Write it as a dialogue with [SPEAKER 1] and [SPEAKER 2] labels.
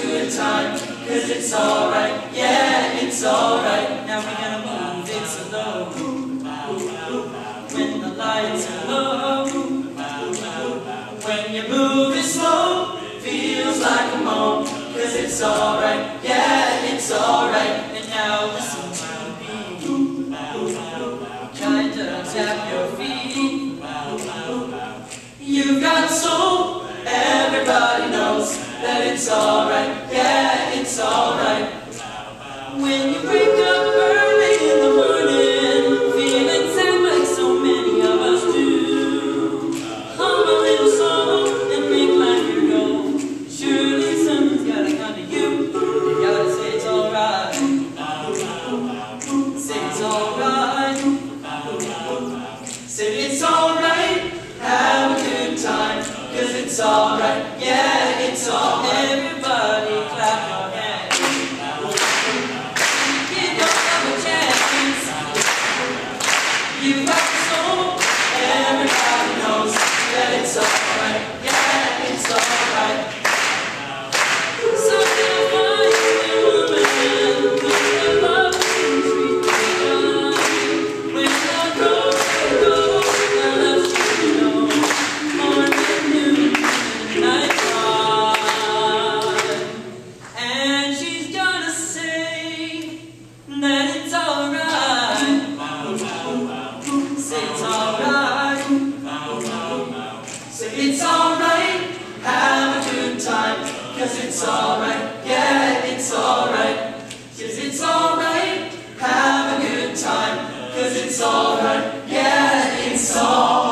[SPEAKER 1] good time, 'cause it's alright, yeah, it's alright. Now we're gonna move it slow, when the lights are low. When you move it slow, feels like a moan, 'cause it's alright, yeah, it's alright. And now listen to the beat, try to tap your feet. You've got soul, everybody knows that it's alright, yeah, it's alright. When you wake up early in the morning, feeling sad like so many of us do, hum a little song and make life your goal. Surely something's gotta come to you. You gotta say it's alright. Say it's alright. Say it's alright. Have a good time, 'cause it's alright, yeah, it's alright. Everybody clap your hands. Give yourself a chance. You've got the soul, everybody knows that it's alright, yeah, it's alright. So you'll find a woman who love and treat you right. When the road goes, they'll let you know. Morning, noon, night time. And she's gonna say that it's alright. Say it's alright. Say it's alright. Have a good time, 'cause it's alright, yeah, it's alright. 'Cause it's alright. Have a good time, 'cause it's alright, yeah, it's alright.